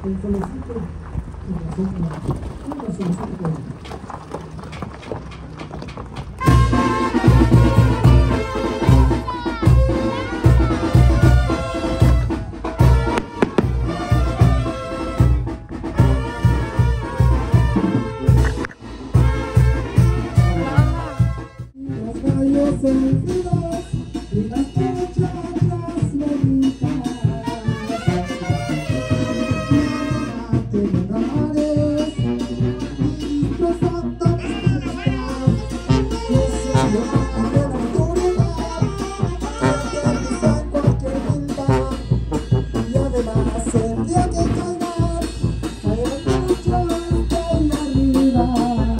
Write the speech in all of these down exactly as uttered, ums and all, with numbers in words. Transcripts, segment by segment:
el solecito y nosotros, un solecito. Sentidos y las muchachas bonitas te lugares y los santos que se llevan de la autoridad aterrizan cualquier vida y además el día que caigan caerán muchos de arriba.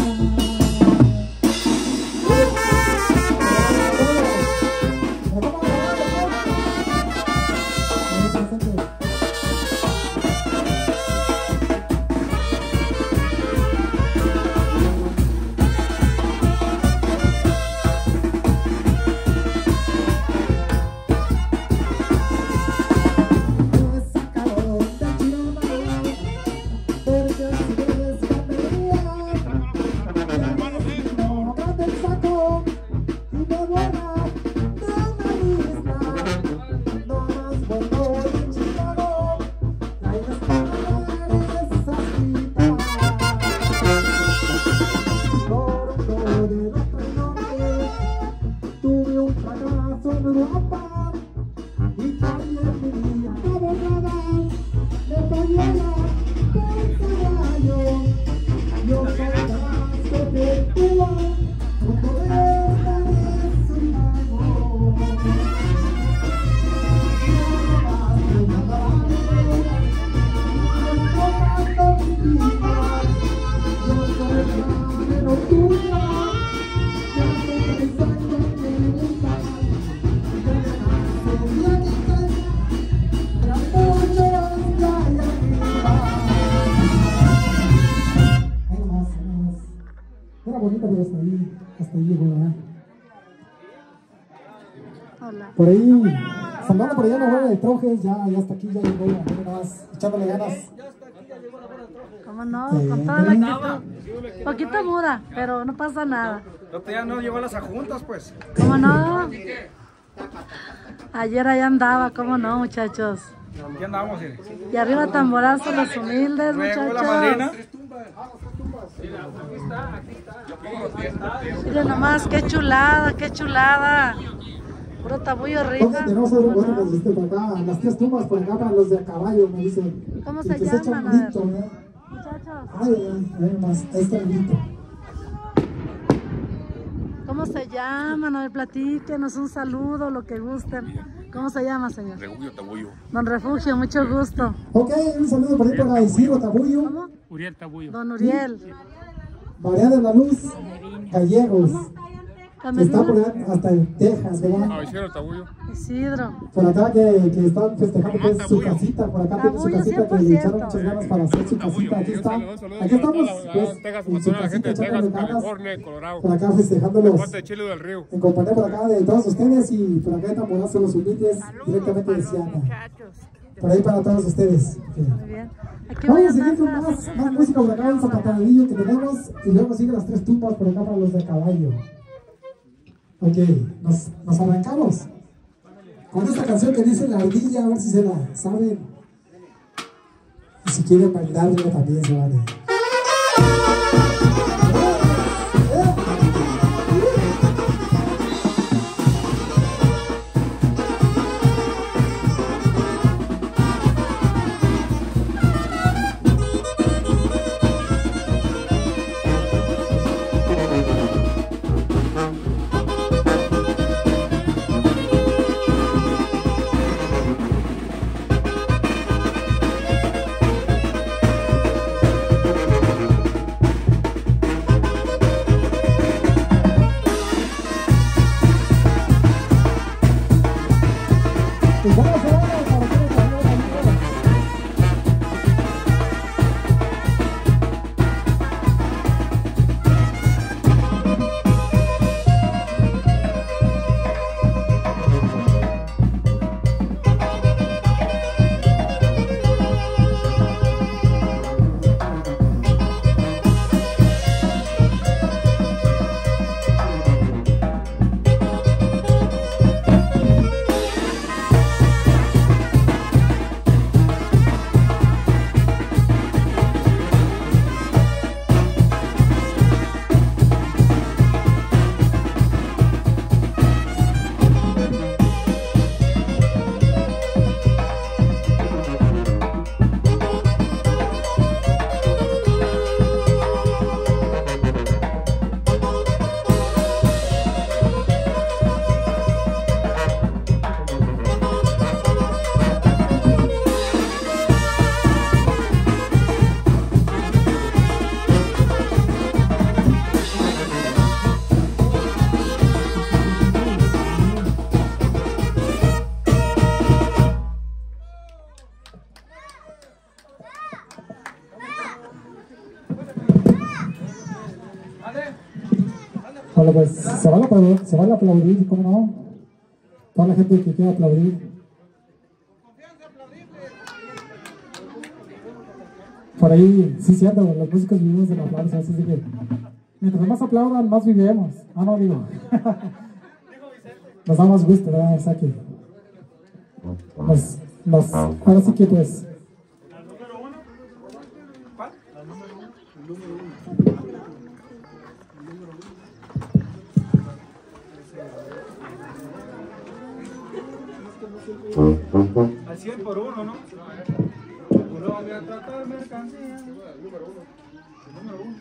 Era bonita, pero hasta ahí, hasta ahí llegó, ¿verdad? Hola. Por ahí, salvando por allá la bola de trojes, ya, ya hasta aquí, ya llegó, nada más, echándole ganas. ¿Cómo no? Eh, Con toda la actitud. Poquito muda, pero no pasa nada. Ya no llegó a las ajuntas, pues. ¿Cómo no? Ayer allá andaba, ¿cómo no, muchachos? ¿Qué andamos? ¿Sí? Y arriba tamborazo los humildes, muchachos. Miren nomás, qué chulada, qué chulada. Puro tabullo arriba. Tenemos algo bueno que existe por acá, las tres tumbas por acá para los de a caballo, me dicen. ¿Cómo se llaman? A ver. Grito, ¿eh? Muchachos. Ay, ay, ay, más, ahí está el grito. ¿Cómo se llaman? A ver, platíquenos un saludo, lo que gusten. ¿Cómo se llama, señor? Refugio Tabullo. Don Refugio, mucho gusto. Ok, un saludo por ahí para Isidro Tabullo. ¿Cómo? Uriel Tabullo. Don Uriel. María de la Luz Gallegos. Está por allá hasta en Texas, ¿verdad? Ah, Isidro Tabullo. Isidro. Por acá que, que están festejando que es su casita, por acá tiene su casita que le echaron muchas ganas para hacer su casita. Aquí está, aquí estamos, pues, en su casita echándole ganas. Por acá festejándolos en compañía por acá de todos ustedes y por acá de tamborazo los humildes directamente de Siana. Por ahí para todos ustedes. Muy bien. Aquí vamos a seguir con más, más música por acá, el zapatanillo que tenemos y luego siguen las tres tumbas por acá para los de caballo. Ok, nos, nos arrancamos con esta canción que dice La Ardilla, a ver si se la saben. Y si quieren bailarla también se vale. Vale, pues se van a aplaudir, se van a aplaudir, ¿cómo no? Toda la gente que quiera aplaudir. Por ahí, sí, cierto, los músicos vivimos del aplauso, así que mientras más aplaudan, más vivimos. Ah, no, digo. Nos da más gusto, ¿verdad? O sea que nos, nos, ahora sí que pues. ¿Al número uno? ¿Cuál? Al número uno. El número uno. El número uno. Al cien por uno, ¿no? Colombia tratar mercancía. El número uno. El número uno.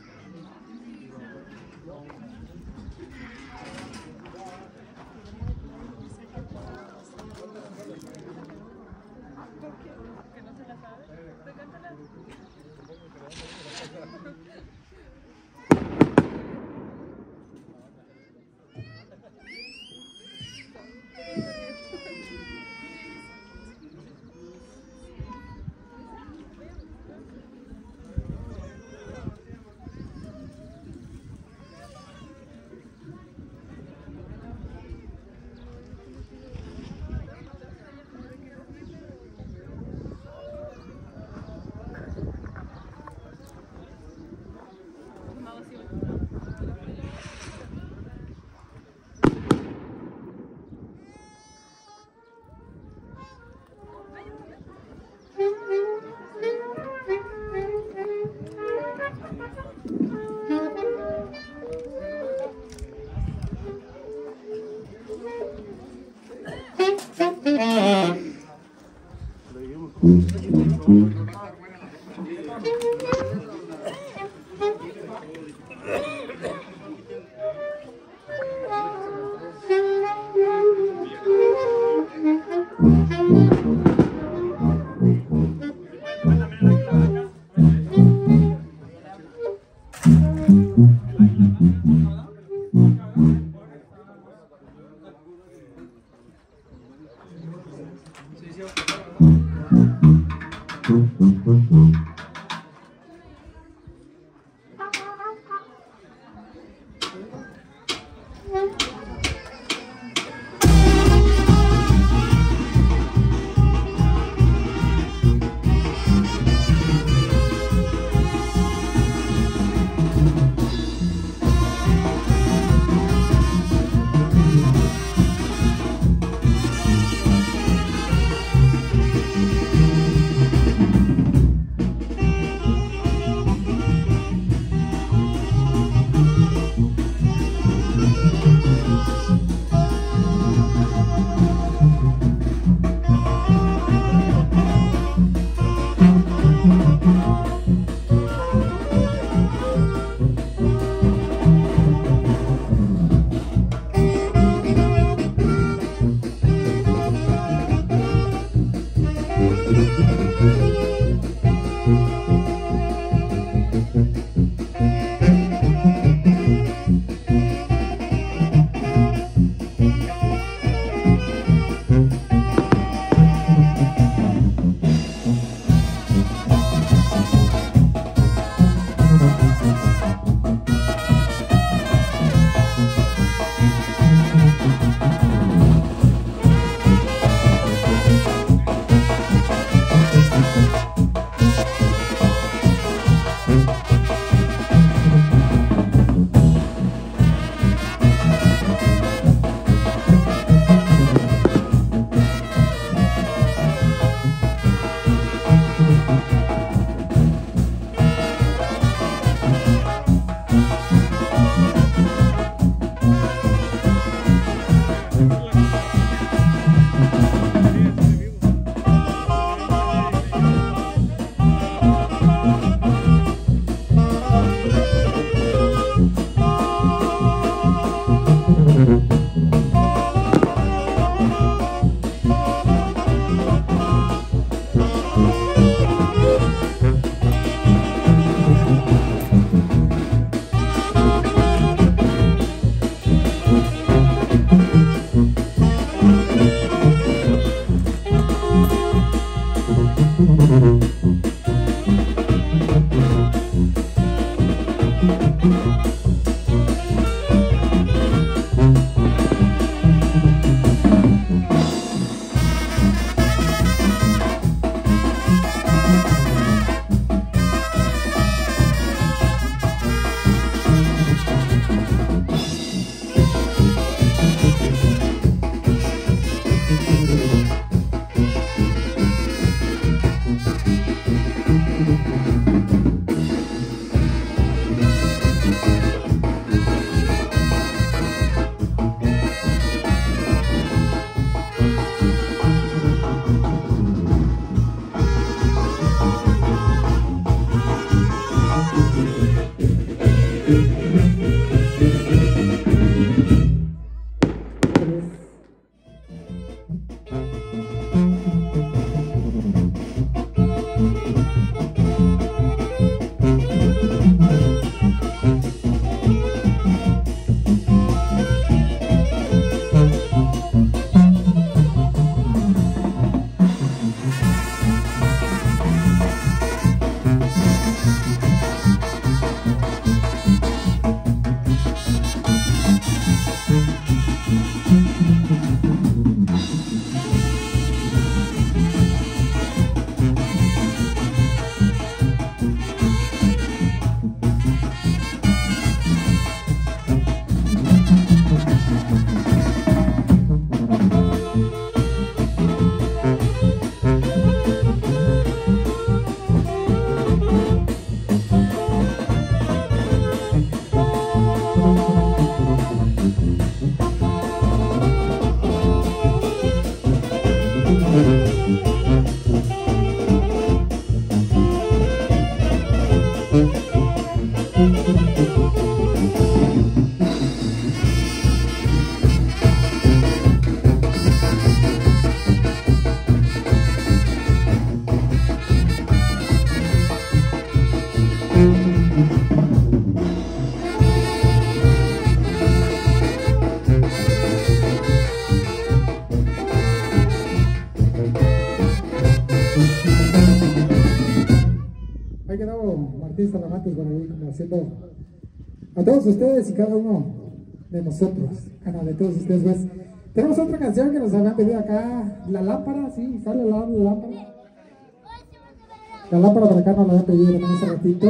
Haciendo a todos ustedes y cada uno de nosotros, a de todos ustedes, pues tenemos otra canción que nos habían pedido acá, La Lámpara, sí, sale la, la lámpara. La lámpara para acá nos la habían pedido también hace ratito.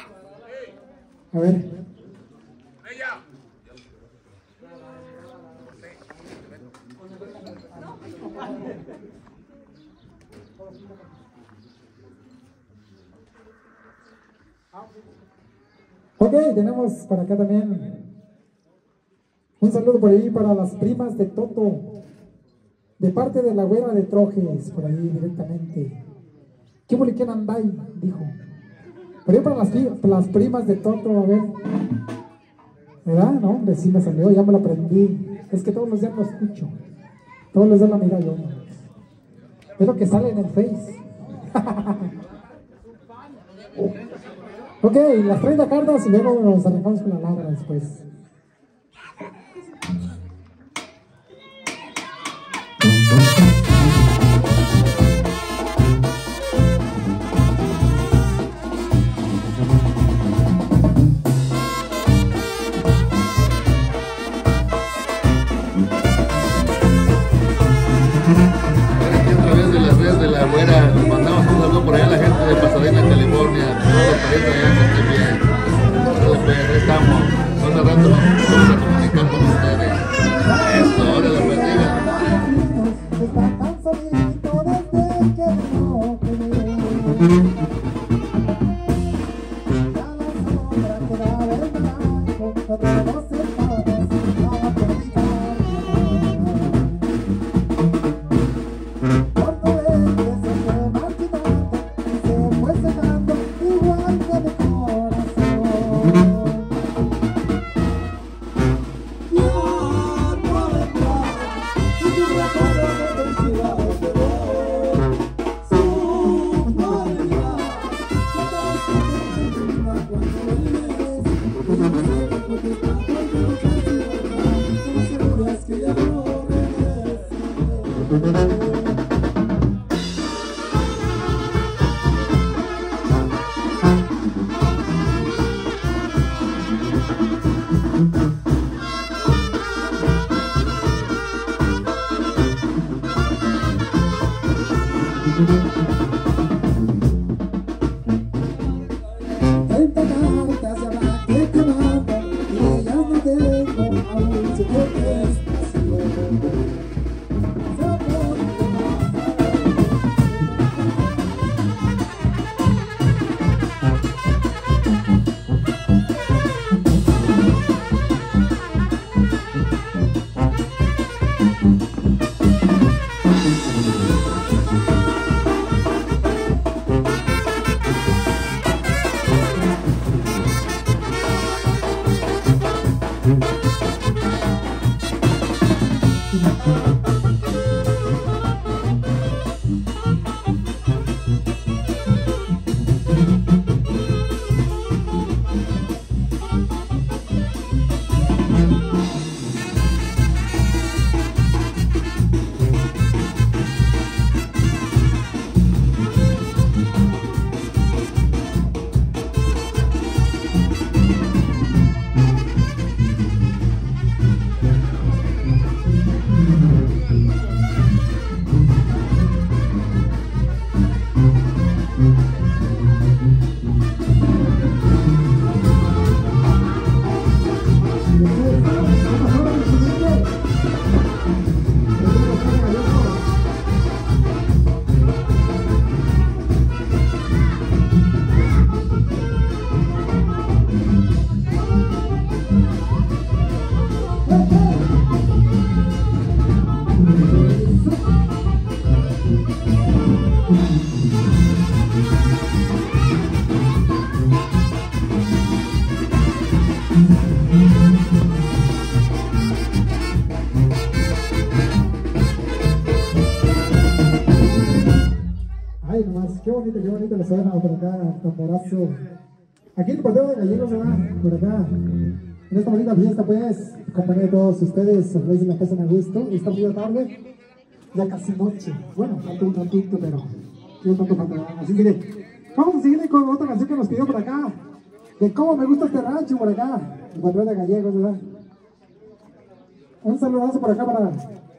A ver. Ok, tenemos para acá también un saludo por ahí para las primas de Toto, de parte de la güera de Trojes, por ahí directamente. ¿Qué boliquén andáis? Dijo. Por ahí para las, las primas de Toto, a ver. ¿Verdad? No, hombre, sí me salió, ya me lo aprendí. Es que todos los días lo escucho. Todos los días la mira yo. Es lo que sale en el Face. Ok, las treinta cartas y luego nos arrancamos con la labra después. Aquí a través de las redes de la güera, nos mandamos un saludo por allá a la gente de Pasadena, California. Estamos, son de rato nos vamos a comunicar con ustedes. Eso, ahora la bendiga. Está tan solito desde que no te veo. Ya la sombra queda verdad, con todos los hermanos a predicar. Por no ver que se fue marchitando y se fue secando igual que mi corazón. Treinta cartas ya va que acabar. acá, tamborazo. Aquí el portero de Gallegos, ¿verdad? Por acá. En esta bonita fiesta, pues, acompañé a todos ustedes, ojalá se la pasen a gusto. Esta muy tarde, ya casi noche. Bueno, falta un ratito, pero yo tanto falta. Así que vamos a seguir con otra canción que nos pidió por acá. De cómo me gusta este rancho por acá. El patrón de Gallegos, ¿verdad? Un saludazo por acá para...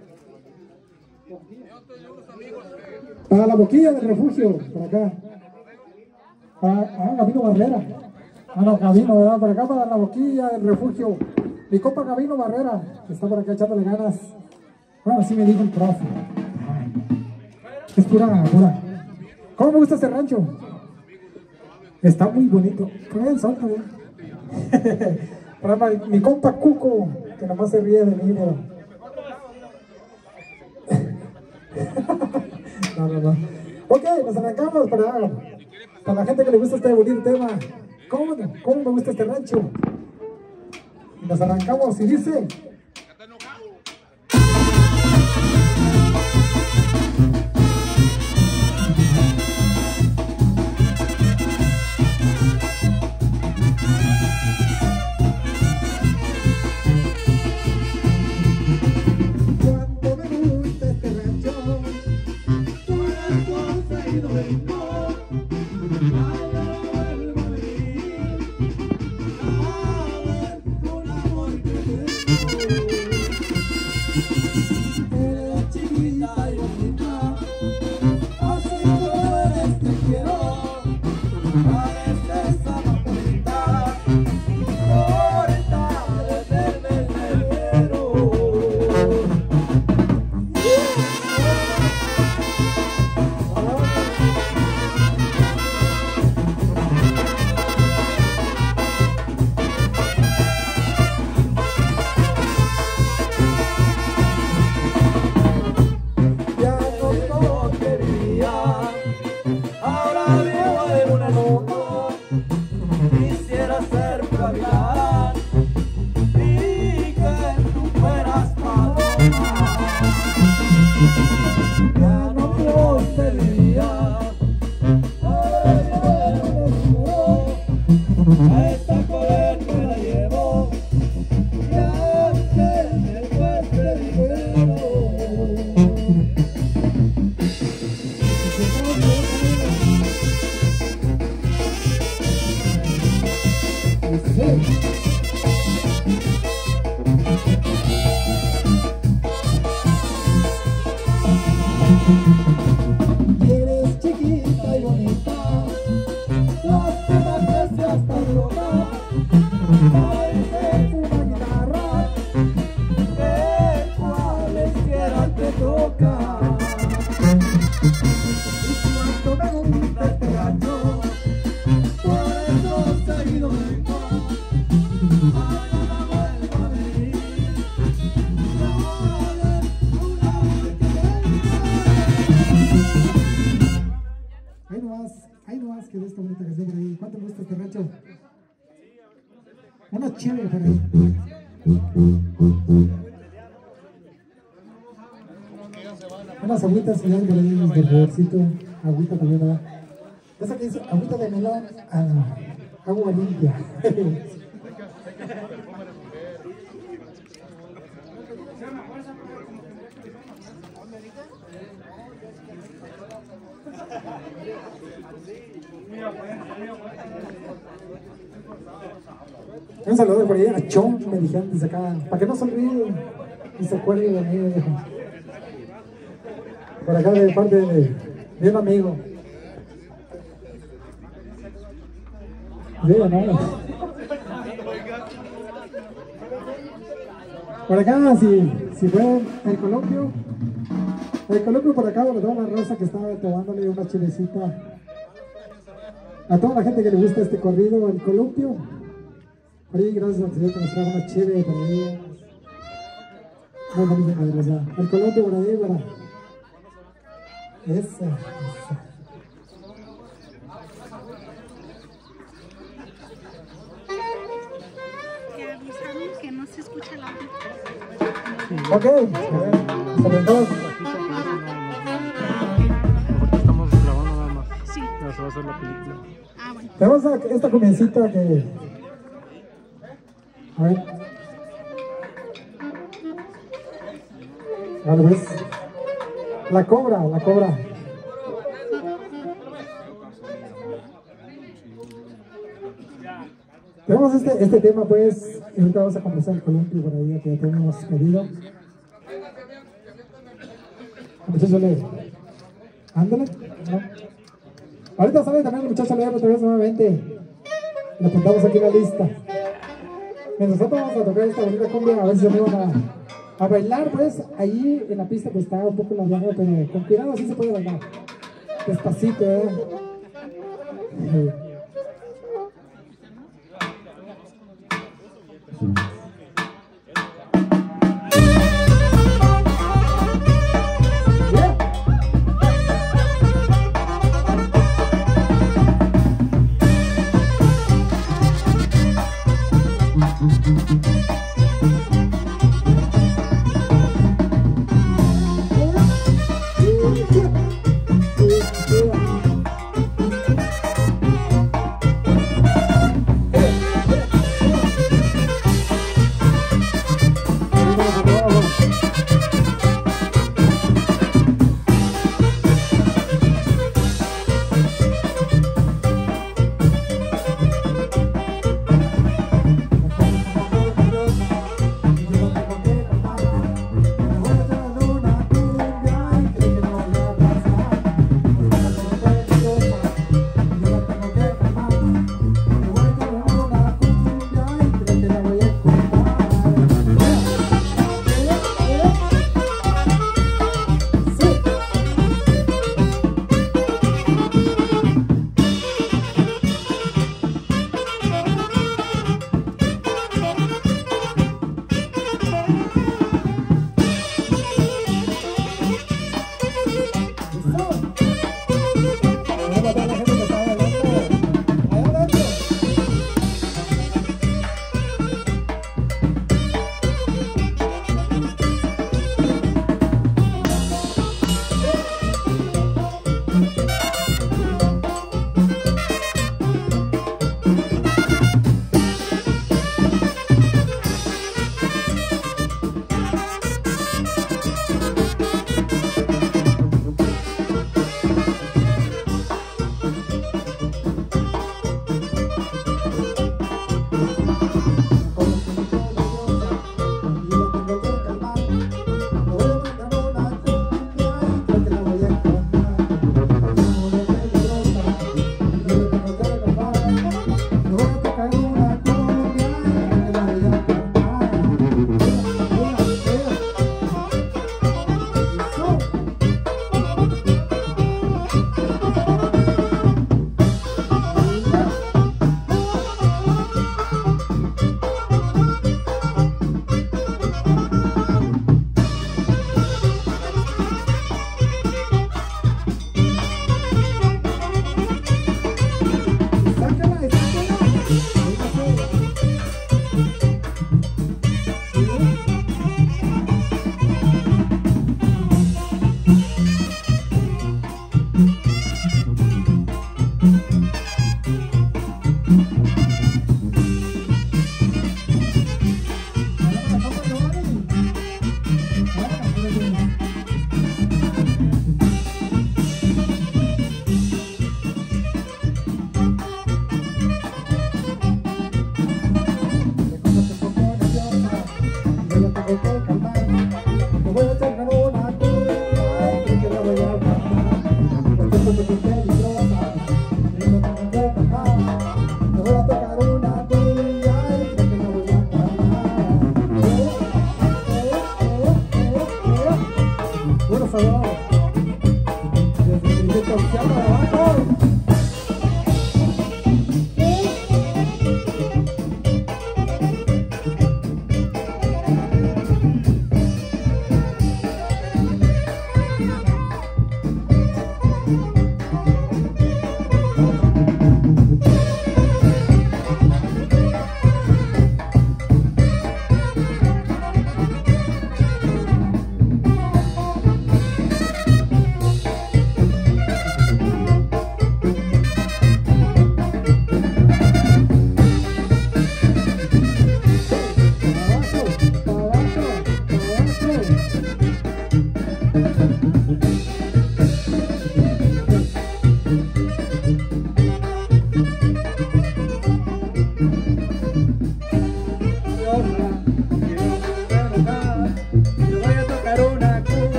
Para la boquilla del refugio, por acá. Para, ah, Gabino Barrera. Ah, no, Gabino, ¿verdad? Por acá para la boquilla del refugio. Mi compa Gabino Barrera, que está por acá echándole ganas. Bueno, así me dijo el profe. Es pura, pura. ¿Cómo me gusta este rancho? Está muy bonito. Con el sol también. Para mi, mi compa Cuco, que nomás se ríe de mí, pero... No, no, no. Ok, nos arrancamos para, para la gente que le gusta este bonito tema. ¿Cómo, ¿Cómo me gusta este rancho? Nos arrancamos y dice... Una chévere por ahí. Unas agüitas que dan por ahí en el bolsito. Agüita también, ¿verdad? Esa que dice agüita de melón, ah, agua limpia. Un saludo por ahí a Chon, me dijeron desde acá, para que no se olvide y se acuerde de mí, viejo. Por acá de parte de, de un amigo. Digo, no. Por acá, si, si fue el columpio, el columpio por acá, por toda la raza que estaba tomándole una chilecita. A toda la gente que le gusta este corrido, el columpio. Por ahí, gracias al Señor que nos trajo una chévere por ahí. Muy bonita madre, o sea, el columpio por ahí, para. Esa, esa. Que avisamos que no se escucha el audio. Ok, a ver, sobre todo. Estamos grabando nada más. Sí. Ya se va a hacer la película. Tenemos esta comiencita que... A ver. A ver, pues. La cobra, la cobra. Tenemos este, este tema, pues, y ahorita vamos a comenzar el columpio por ahí que ya tenemos pedido. Muchachos, le... Ándale. ¿No? Ahorita sale también el muchacho Leo otra vez nuevamente. Lo apuntamos aquí en la lista. Nosotros vamos a tocar esta bonita cumbia, a ver si se van a, a bailar, pues, ahí en la pista que está un poco ladeada, pero con cuidado así se puede bailar. Despacito, ¿eh? Sí. Yeah.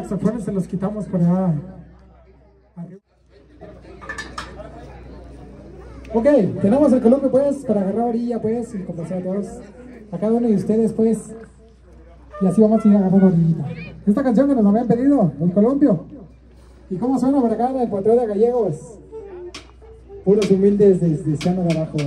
saxofones se los quitamos por allá. Ok, tenemos el columpio pues para agarrar orilla pues y complacer a todos, a cada uno de ustedes pues, y así vamos a ir agarrando orillita. Esta canción que nos habían pedido, el columpio. ¿Y cómo suena por acá en el Potrero de Gallegos? Puros humildes desde Ciano de Abajo.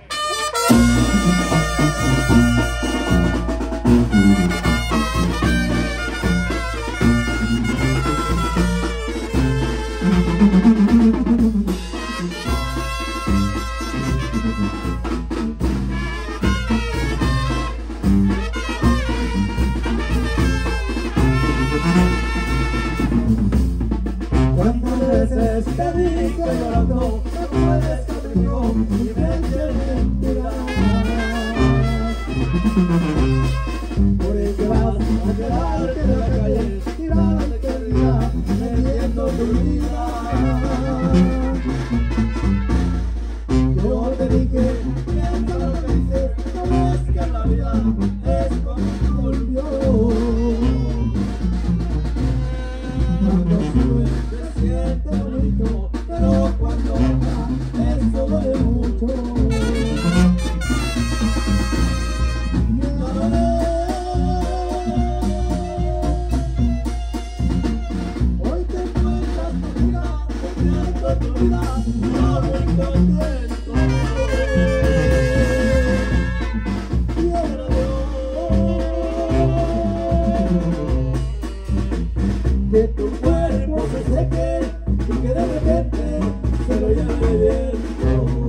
¿Cuántas veces te dije llorando, no puedes conmigo y vente mentiras? Por eso vas a quedarte en la calle, tirada de eternidad, vendiendo tu vida. Yo te dije, piensa lo que dices, no ves que la vida es como un volvió. Cuando sube se siente bonito, pero cuando baja eso duele mucho. Hoy te encuentras tu vida, cambiando tu vida, no muy contento. Quiero que tu cuerpo se seque y que de repente se lo lleve el viento.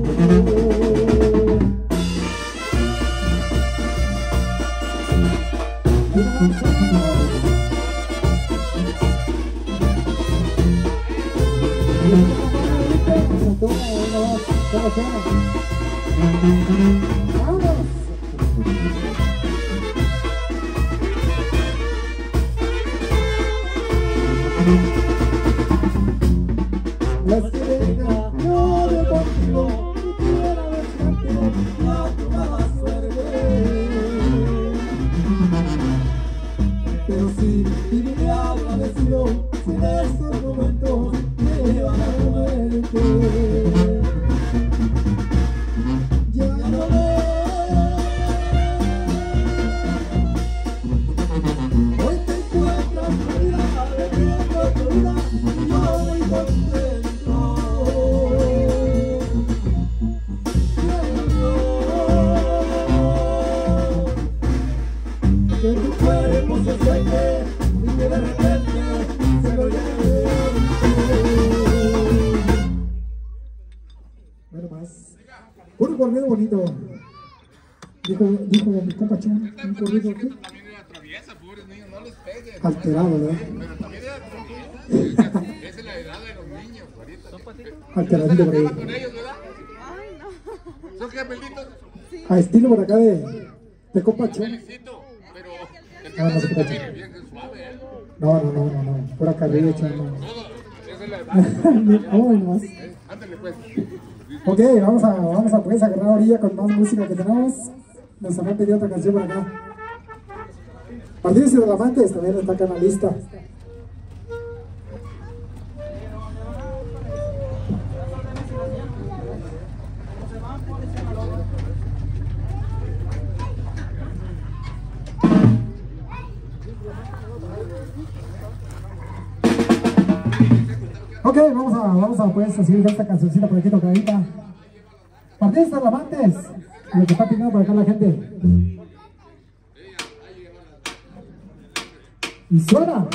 La sirena no de contigo y quiera besarte a tu mala suerte. Pero si vine agradecido, si en estos momentos me llevan a la muerte. Ya no veo. Hoy te encuentras tu vida, vendiendo tu vida, y yo muy contento. Que tu cuerpo se seque y que de repente se lo lleve. Bueno, más. Puro corrido bonito. Dijo, dijo mi compa Chon, un corrido aquí. También era traviesa, pobres niños, no les peguen. Alterado, ¿verdad? Pero también era traviesa. Esa es la edad de los niños ahorita. Alteradito por ahí. ¿Con ellos, verdad? Ay, no. ¿Son gemelitos? A estilo por acá de, de compa Chon. Felicito, pero el que No, no está se sentado preocupe. bien, bien suave, ¿eh? No, no, no, no, no. Por acá arriba, Chon. No. Esa es la edad. Oh, nomás. Ándale, pues. Ok, vamos a, vamos a pues agarrar orilla con más música que tenemos. Nos habían pedido otra canción por acá. Partidos y Relamantes también está acá en la lista. Ok, vamos a, vamos a pues a seguir esta cancioncita por aquí tocadita. Partidos y Relamantes, lo que está pidiendo por acá la gente. Y suena.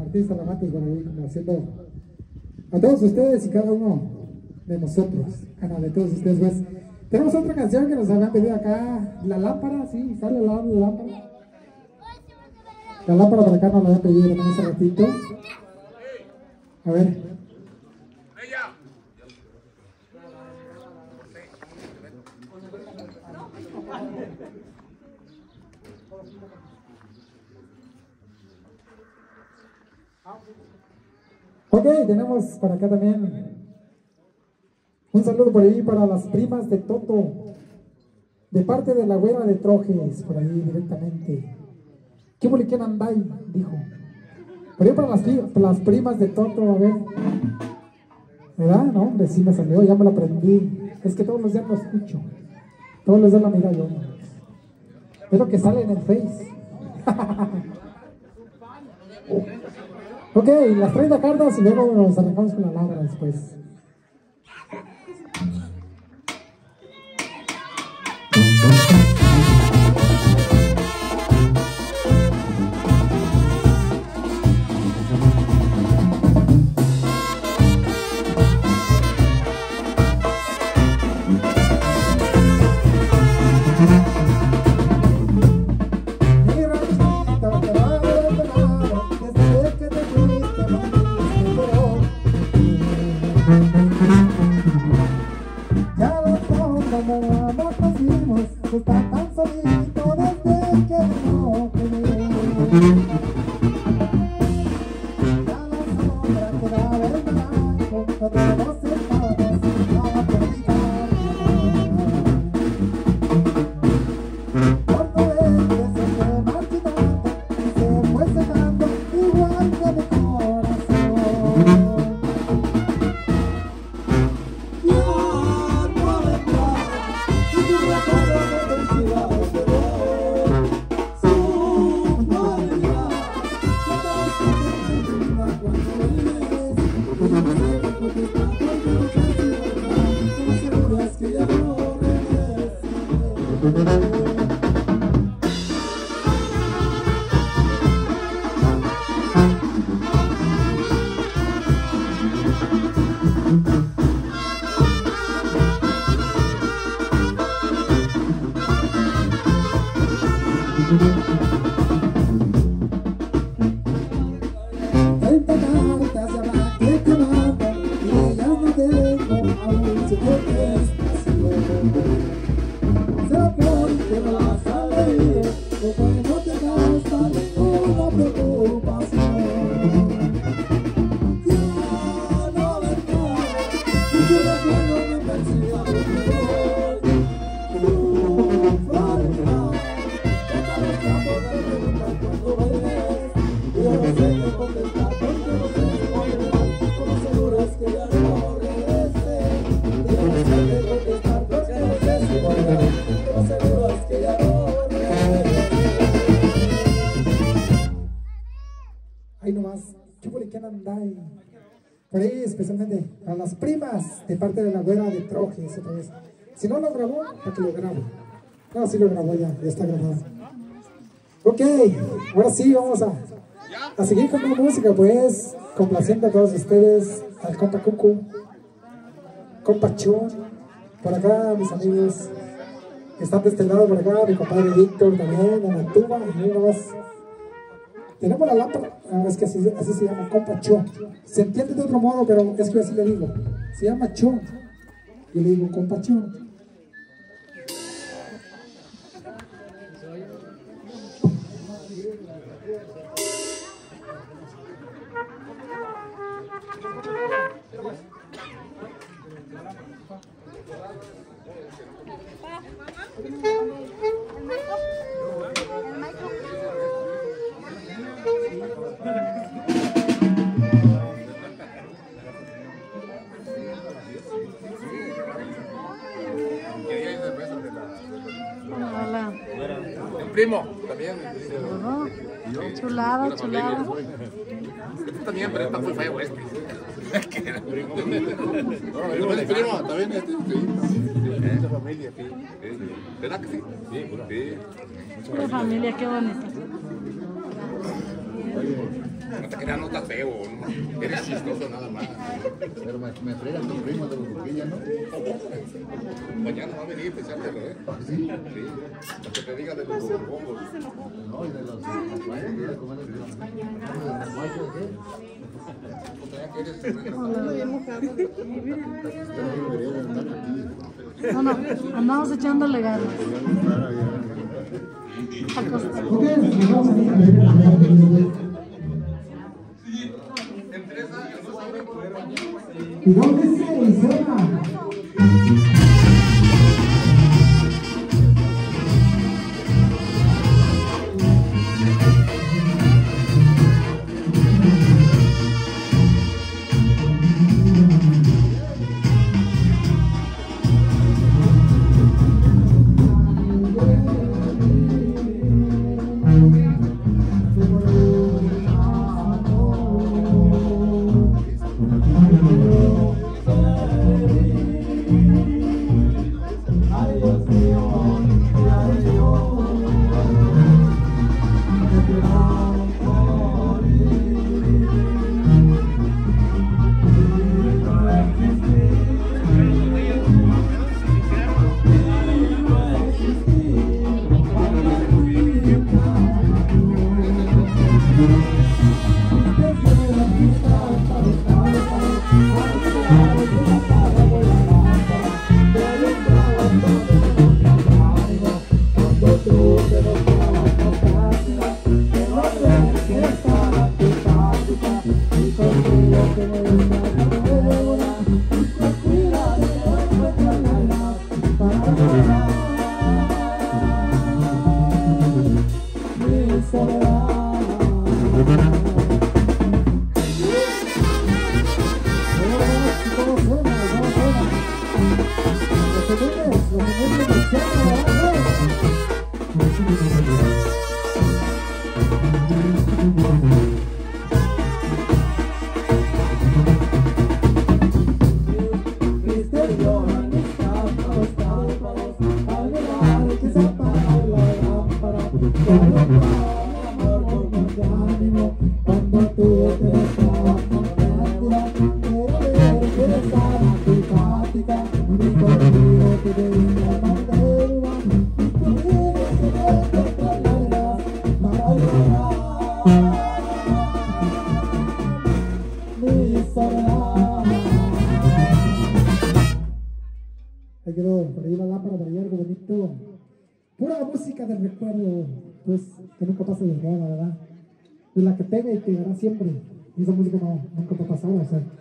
artistas románticos por ahí, como haciendo a todos ustedes y cada uno de nosotros, Ana, de todos ustedes, pues. Tenemos otra canción que nos habían pedido acá, La Lámpara, sí, sale la, la lámpara. La lámpara por acá nos la habían pedido también hace ratito. A ver. Ok, tenemos para acá también un saludo por ahí para las primas de Toto, de parte de la güera de Trojes, por ahí directamente. ¿Qué boliquén andáis? Dijo. Por ahí para las, para las primas de Toto, a ver. ¿Verdad? No, hombre, sí me salió, ya me lo aprendí. Es que todos los días lo escucho. Todos los días la mira yo. Es lo que sale en el Face. Ok, las treinta cartas y luego nos arrancamos con la lámpara después. Está tan solito desde que no te veo. Ya la sombra queda verdad, con todos los estados a platicar. Por no ver que se fue marchitando y se fue secando igual que mi corazón. Por ahí especialmente a las primas de parte de la güera de Trojes otra vez. Si no lo grabó, para que lo grabe. No, sí lo grabó ya, ya está grabado. Ok, ahora sí vamos a, a seguir con la música, pues, complaciendo a todos ustedes, al compa Cucu, compa Chon, por acá mis amigos que están de este lado, por acá, mi compadre Víctor también, en la tuba, y uno más. Tenemos la lámpara, ah, es que así, así se llama, compa Cho. Se entiende de otro modo, pero es que así le digo. Se llama Cho. Yo le digo compa Cho. Primo, también. Oh, chulada, chulada. Este también, pero está muy feo este. Primo, también este. Esta familia, sí. ¿Verdad que sí? Sí, sí. Pura familia, qué bonito. No te creas, no estás feo, ¿no? Eres chistoso nada más. Pero me, me fregan tus primos de los Luquillas, ¿no? Mañana va a venir a pensártelo, ¿eh? Sí, sí. Para que te diga de los bombos. No, y de los guayos, de comer el guayo, ¿qué? No, no, andamos echándole ganas. ¿Y dónde se hicieron? Ahí quedó, por ahí la lámpara, por ahí algo bonito. Pura música del recuerdo, pues, que nunca pasa de moda, ¿verdad? De la que pega y pegará siempre. Y esa música no, nunca va a pasar, o sea.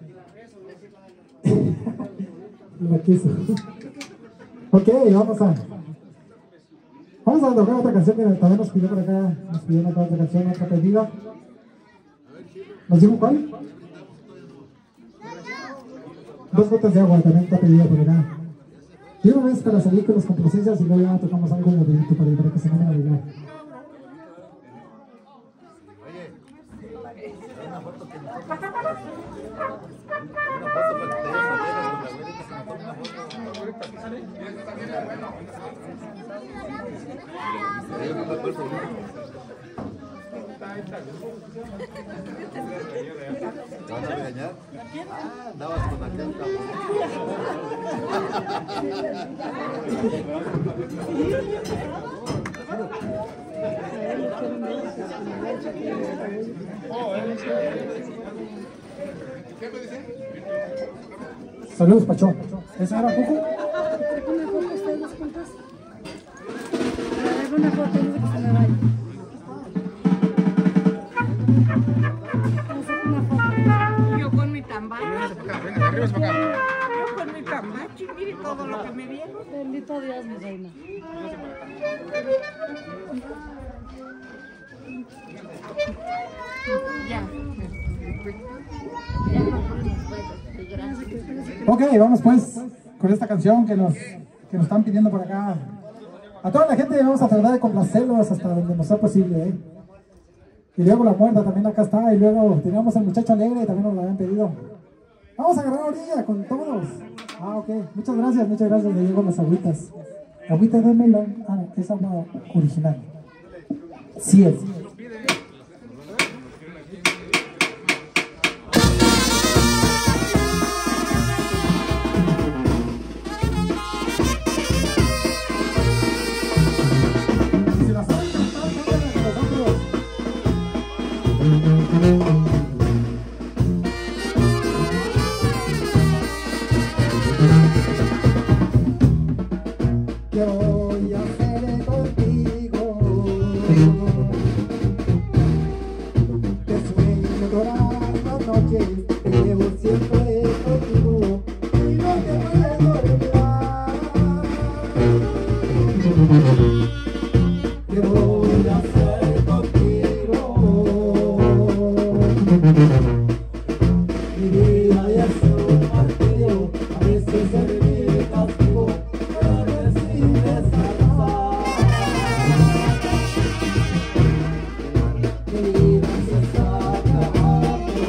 La quiso. Ok, vamos a... Vamos a tocar otra canción que también nos pidió por acá. Nos pidió una otra canción, otra pedida. ¿Nos dijo cuál? Dos gotas de agua, también está pedida por acá. Y una vez para salir con las complacencias y luego ya tocamos algo movidito para, para que se vayan a bailar. Una foto que nos una foto para que te ¿te van a regañar? Ah, andabas con aquel cabrón. Saludos, Pachón. ¿Esa era Cucu? ¿Alguna foto ustedes dos juntas? ¿Alguna foto antes de que se me vaya? Yo con mi tambachi. Arriba es para acá. Yo con mi tambachi, mire todo lo que me dieron. Bendito Dios, mi reina. Ya. Ok, vamos pues con esta canción que nos, que nos están pidiendo por acá. A toda la gente vamos a tratar de complacerlos hasta donde nos sea posible, ¿eh? Y luego la muerta también acá está. Y luego teníamos al muchacho alegre y también nos lo habían pedido. Vamos a agarrar orilla con todos. Ah, ok. Muchas gracias, muchas gracias. Le llevo las agüitas. Agüita de melón. Ah, es agua original. Sí es. ¿Qué voy a hacer contigo? Mi vida ya es un martirio, a veces es mi castigo, pero decides alzar. Mi vida se está acabando.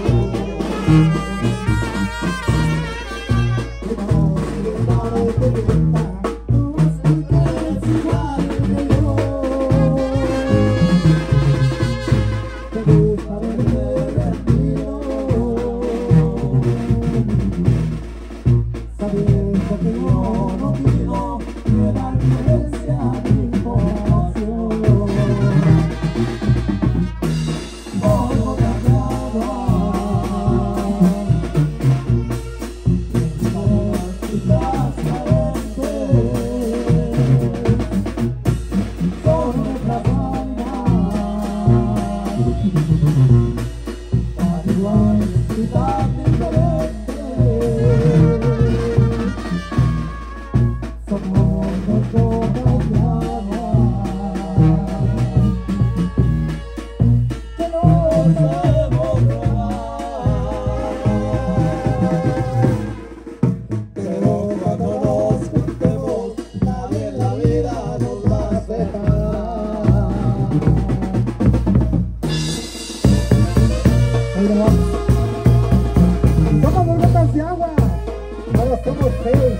Somos dos gotas de agua, ahora somos seis.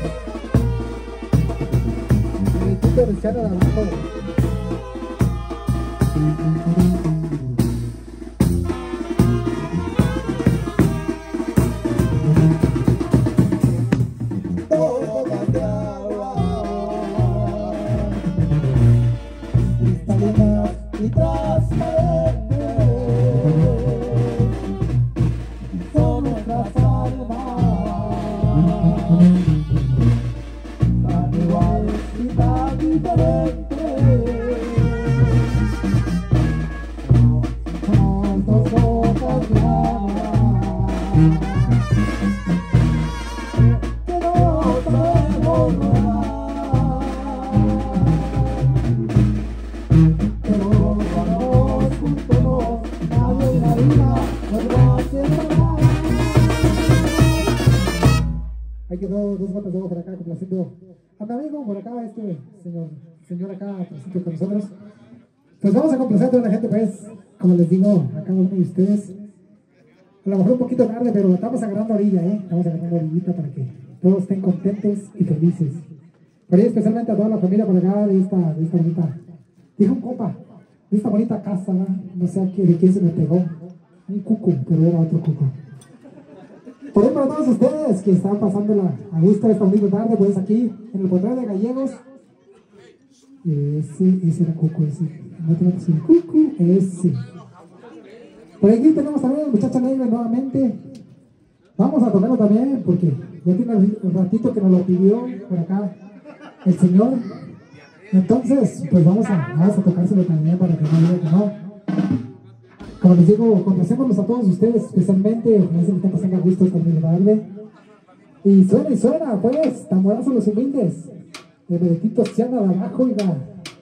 El equipo de Luciano de abajo. Dos gotas de agua, cristalinas y transparentes. Son nuestras almas, tan iguales y tan diferentes. Somos dos gotas de agua que no sabemos nadar, pero cuando nos juntemos, nadie en la vida nos va a separar. Ahí quedó dos gotas de agua por acá, complaciendo a mi amigo por acá, este señor, señor acá presente con nosotros. Pues vamos a complacer a toda la gente, pues, como les digo a cada uno de ustedes. A lo mejor un poquito tarde, pero estamos agarrando orilla, ¿eh? Estamos agarrando orillita para que todos estén contentos y felices. Por ahí especialmente a toda la familia por acá de esta, de esta bonita, dijo un compa, de esta bonita casa, ¿no? No sé a qué, de quién se me pegó. Un cuco, pero era otro cuco. Por ahí para todos ustedes que están pasándola a gusto esta bonita tarde, pues aquí en el Potrero de Gallegos. Ese, ese era cuco, ese. No te metas el cuco, ese. Por aquí tenemos también a la muchacha negra nuevamente. Vamos a tocarlo también porque ya tiene un ratito que nos lo pidió por acá el señor. Entonces, pues vamos a, vamos a tocárselo también para que no diga que no. Como les digo, complacémonos a todos ustedes, especialmente, ojalá se les estén pasando a gusto esta bonita tarde. Y suena y suena, pues, tamborazos los humildes, de Benedictito Ciana de abajo, oiga.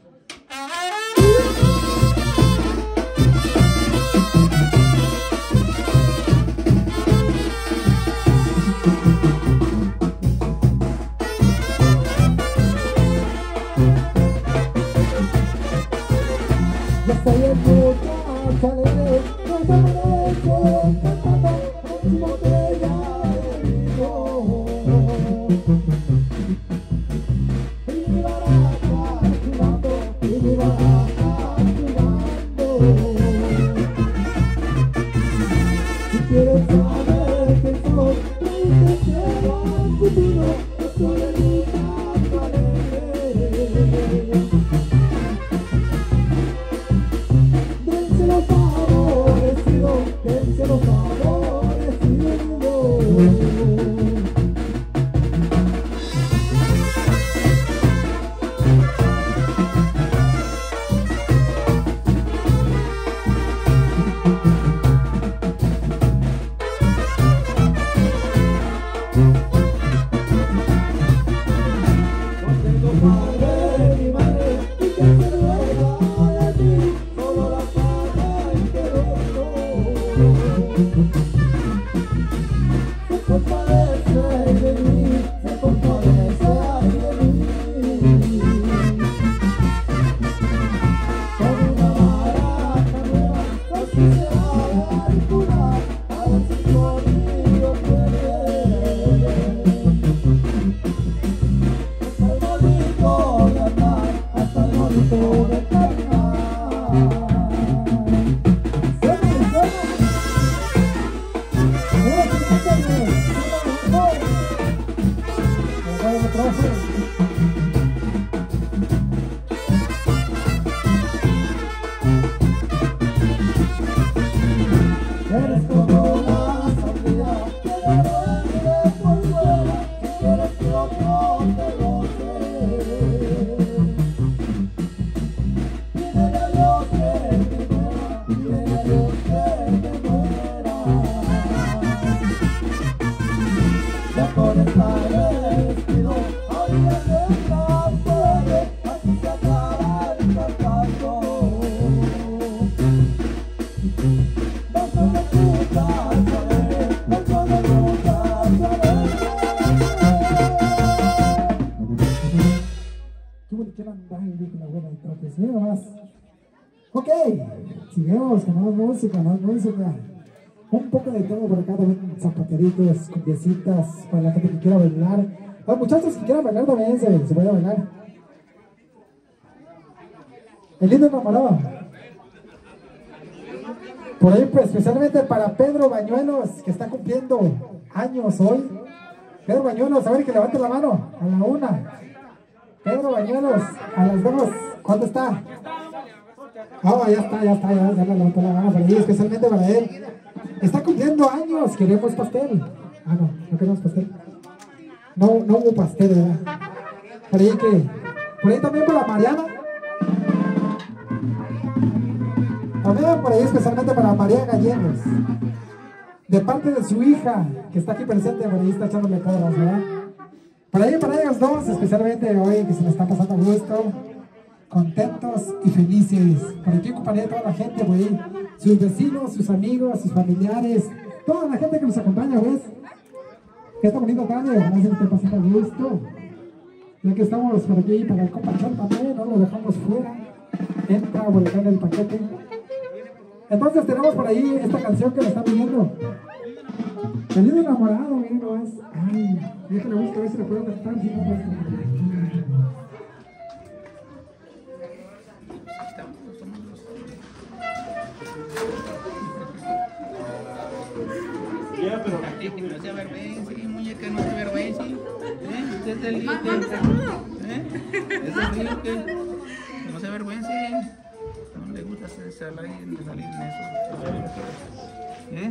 Ya estoy en boca, sale, no se merece, cantando con su botella de vino. Y mi baraja jugando, y mi baraja jugando. Si quieres saber qué soy, te quiero al futuro, estoy en mi canto alegre. Dénselo favorecido, dénselo favorecido. No tengo padre ni madre, quiero andar y con la buena de troques, mira nomás. Ok, sigamos con más música, más música. Un poco de todo por acá, también zapateritos, cumbiecitas, para la gente que quiera bailar. Los muchachos que quieran bailar también se, se puede bailar. El lindo enamorado. Por ahí, pues, especialmente para Pedro Bañuelos, que está cumpliendo años hoy. Pedro Bañuelos, a ver que levante la mano. A la una. Pedro Bañuelos, a las dos. ¿Cuándo está? Ah, ya está, ya está, ya, ya le levantó la mano por ahí, especialmente para él. Está cumpliendo años, queremos pastel. Ah, no, no queremos pastel. No, no hubo pastel, ¿verdad? Por ahí que, por ahí también para Mariana. También por ahí especialmente para María Gallegos. De parte de su hija, que está aquí presente, por ahí está echándole porras, ¿verdad? Para ahí, para ellos dos, especialmente hoy que se me está pasando a gusto. Contentos y felices. Por aquí ocuparía toda la gente, güey. Sus vecinos, sus amigos, sus familiares. Toda la gente que nos acompaña, güey. Que está bonito tarde, ojalá se me esté pasando a gusto. Ya que estamos por aquí para el compartir también, no lo dejamos fuera. Entra por acá en el paquete. Entonces tenemos por ahí esta canción que me están pidiendo. El lindo enamorado, miren nomás. Ay, déjale buscar a ver si le puedo cantar, si no puedo cantar. Ya, pero no se avergüence, muñeca, no se avergüence. ¿Eh? Usted es el lío que... ¿Eh? Es el lío que... No se avergüence. No le gusta salir, salir en eso. ¿Eh?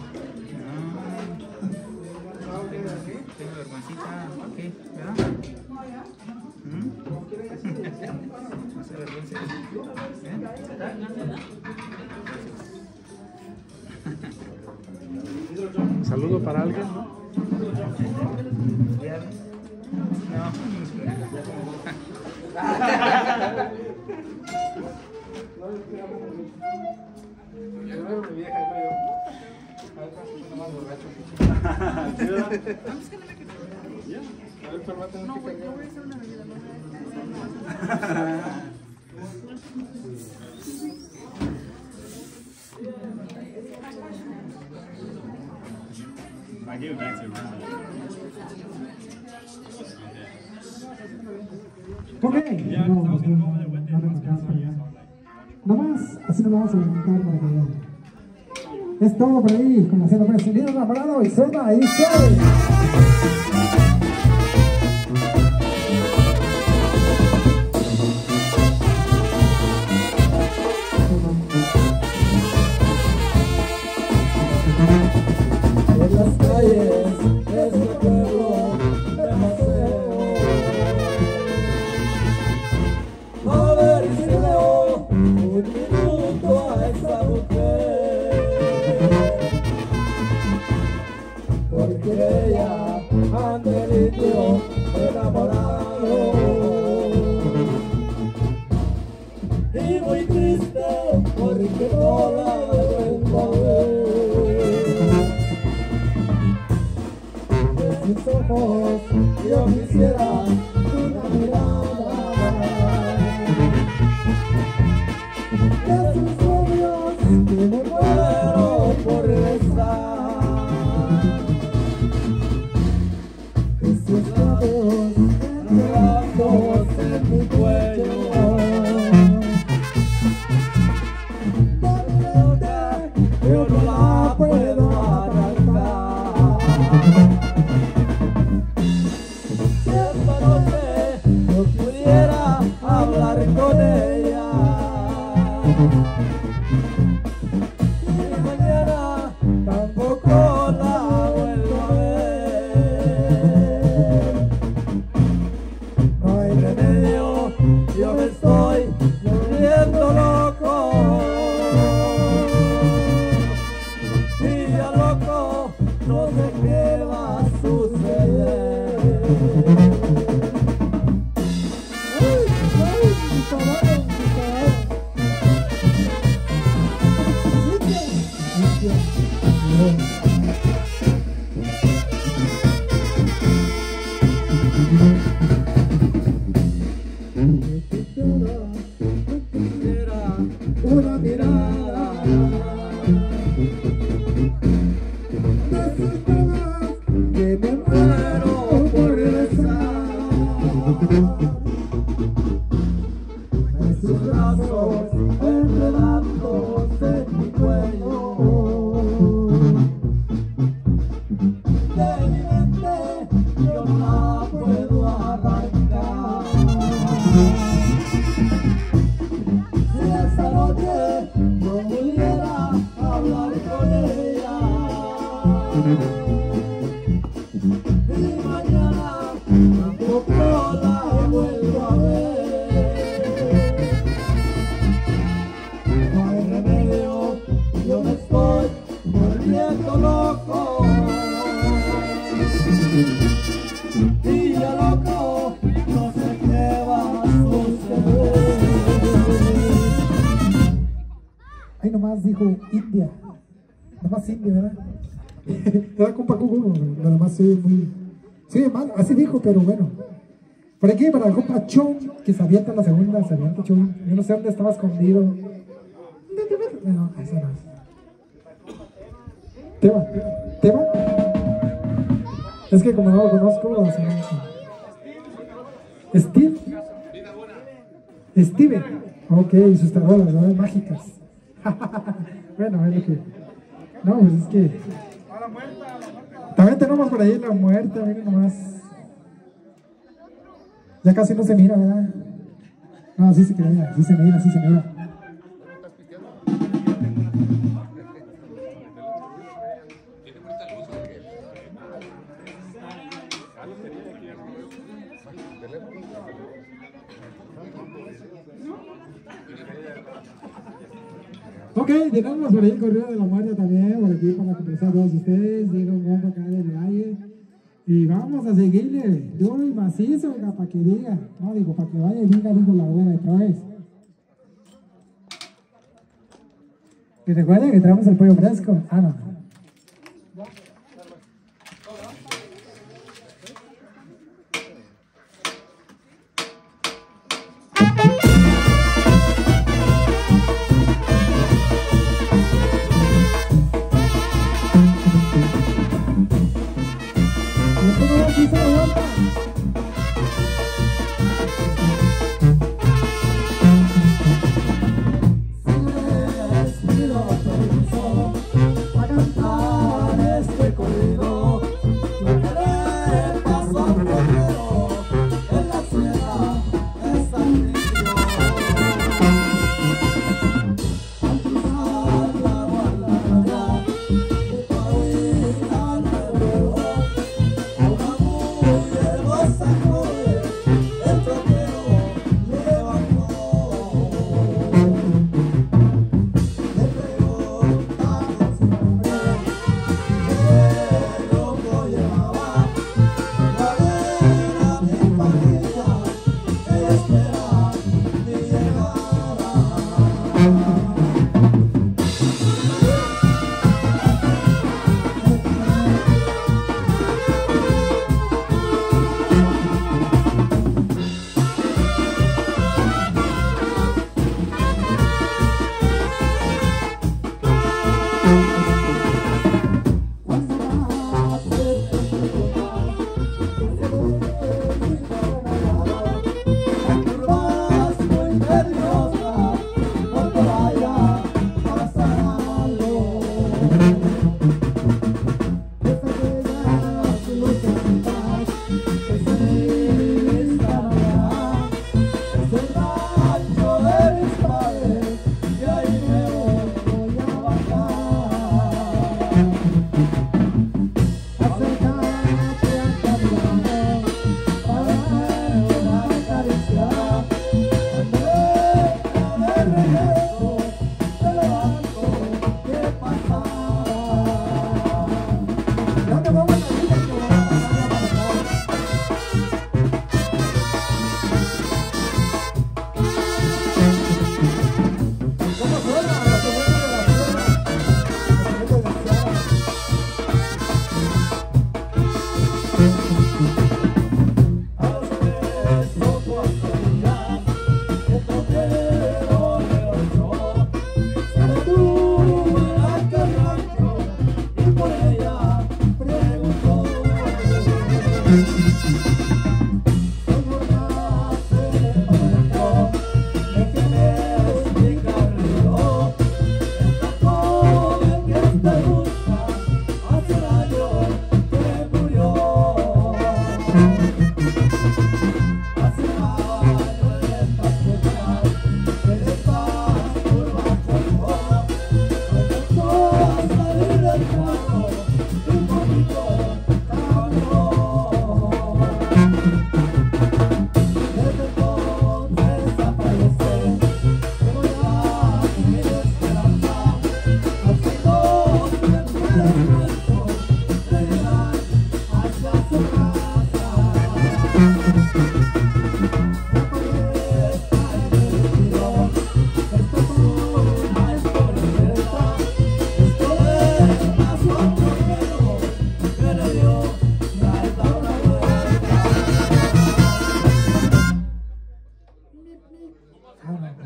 No. Tengo vergüencita. ¿Qué? ¿Verdad? ¿Mm? No se avergüence. ¿Eh? un saludo para alguien, ¿no? No, güey, yo voy a hacer una bebida. Ok, no, no, no, no, no más, así nos vamos a levantar para que vean. Es todo por ahí, con la cena presidida, enamorado y suena ahí estoy. En las calles de este pueblo me paseo a ver si veo un minuto a esa mujer, porque ella En sus brazos enredándose en mi cuello. De mi mente yo no la puedo arrancar. Si esta noche no pudiera hablar con ella, y mañana tampoco la vuelvo a ver. No hay remedio, yo me estoy volviendo loco. Y yo loco, no sé qué va a suceder. Ahí nomás dijo India. Nomás India, ¿verdad? Era compa Cucu, lo demás soy muy... Sí, mal, así dijo, pero bueno. Por aquí para el compa Chon, que se avienta en la segunda, se avienta Chon. Yo no sé dónde estaba escondido. No, eso no es. Teba, Teba. Es que como no lo conozco, así no. Steve. Steven. Ok, y sus tarolas, ¿no? Mágicas. Bueno, es lo que... No, pues es que... También tenemos por ahí la muerte, miren nomás. Ya casi no se mira, ¿verdad? No, sí se mira, sí se mira, sí se mira. Ok, tenemos por ahí el correo de la muerte también, por aquí para complacer a todos ustedes, digo un bombo acá del valle. Y vamos a seguirle, duro y macizo, oiga, para que diga, no digo, para que vaya y diga, digo la buena otra vez. Y recuerden que traemos el pollo fresco. Ah, no.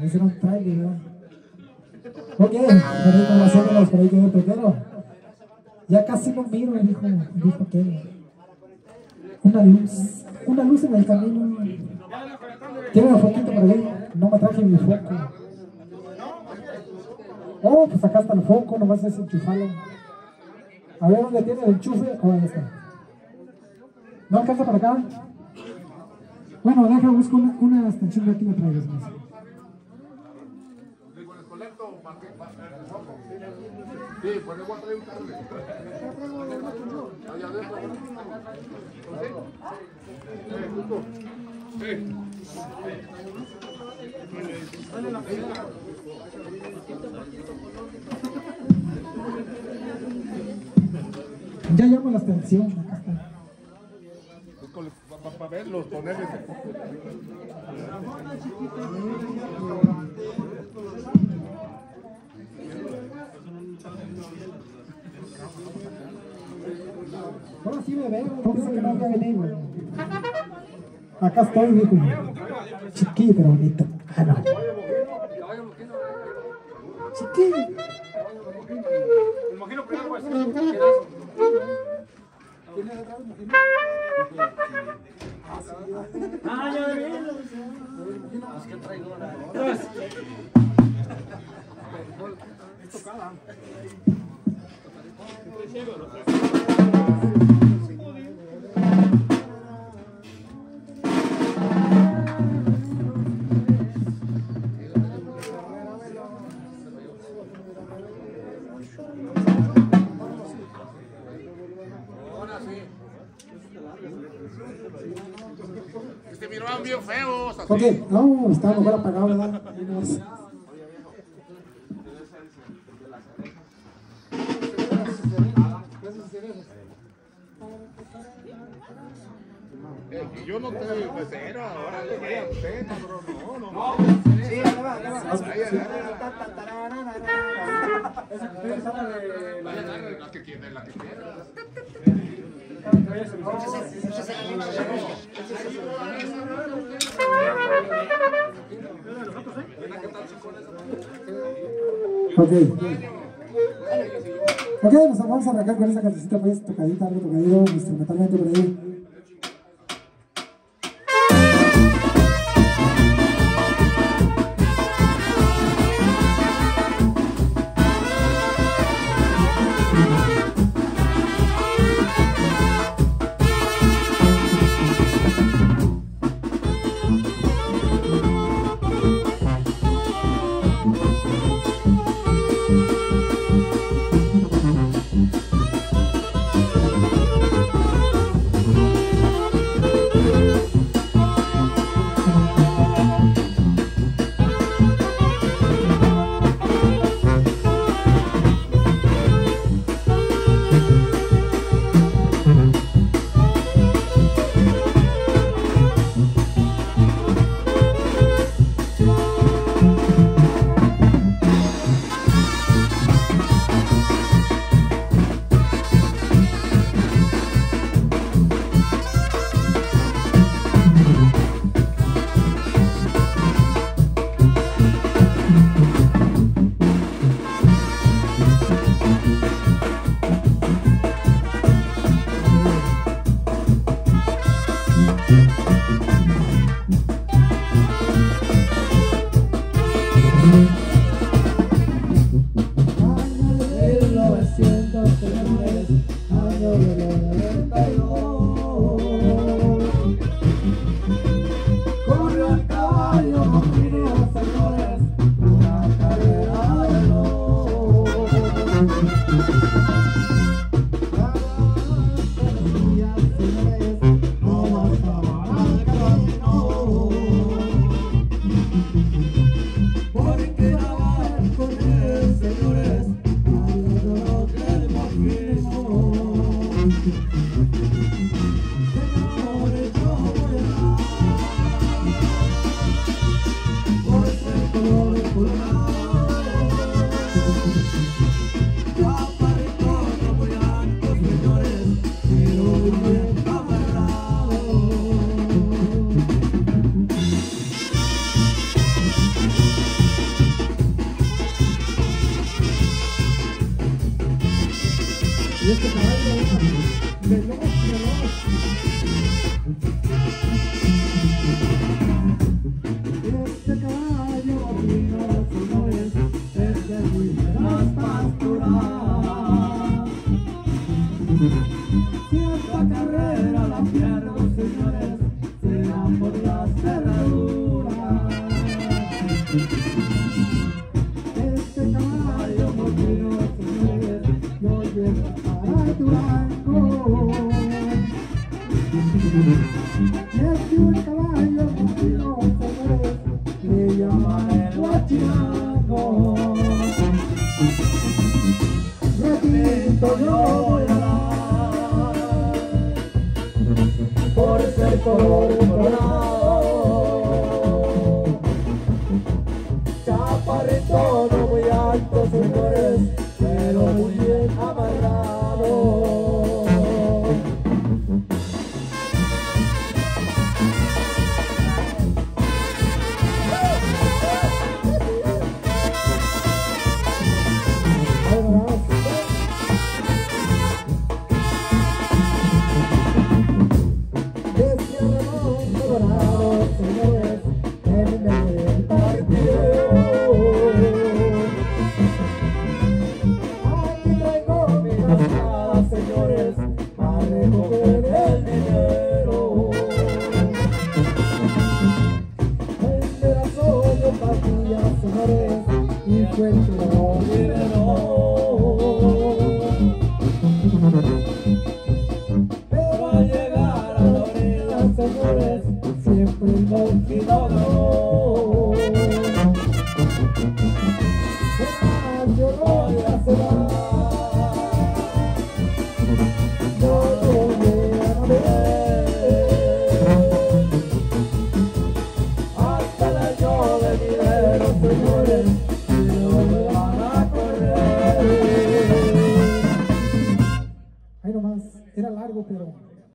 Ese era un trailer, ¿verdad? Ok, por ahí con más o menos, por ahí quedó primero. Ya casi no miro, dijo, dijo que una luz, una luz en el camino. Tiene un foquito por ahí, no me traje mi foco. Oh, pues acá está el foco, nomás es enchufarlo. A ver dónde tiene el enchufe. Oh, ahí está. ¿No alcanza para acá? Bueno, deja, busco una, una extensión de aquí la traigo. Sí, pues le voy a traer un cable. Allá adentro. Sí. Ya llamo la extensión, acá está. Para verlos, ponerles. Ahora sí me veo, no pensé que no había venido. Acá estoy, dijo. Chiquillo, pero bonito. Ah, no. Chiquillo. El mojino primero, pues. Ah, ya vi. Es que traigo la. Esto cala. Este miraban bien feos. Ok, no, estaba mejor apagado, ¿verdad? Eh, y yo no te mesero, ahora le voy a usted, cabrón. No, no, no. Sí, ahí va, ahí va. Esa que ustedes hablan de La que quiere, la que quiere. Ok. Ok, nos vamos a arrancar con esta cancioncita, pues, tocadita, algo tocadito, instrumentalmente por ahí. Porque Y este caballo es veloz, veloz. Este caballo vino, señores, es de muy veloz pasturar. Si esta carrera la pierdo, señores, será por la cerradura. Este caballo vino, señores, lo lleva para Durango. Y este un caballo vino, señores, le llaman el Huachinango. Repito, yo voy a dar por ser color colorado. Chaparrito, no muy alto, señores, pero muy bien amarrado. Señores, para recoger el dinero. Venderá solo pastillas, señores, y fue el que lo liberó. Pero al llegar a la orilla, señores, siempre el mosquito ganó. Yo voy a cenar. Hasta el año venidero, señores, y no me van a correr. Ahí nomás, era largo, pero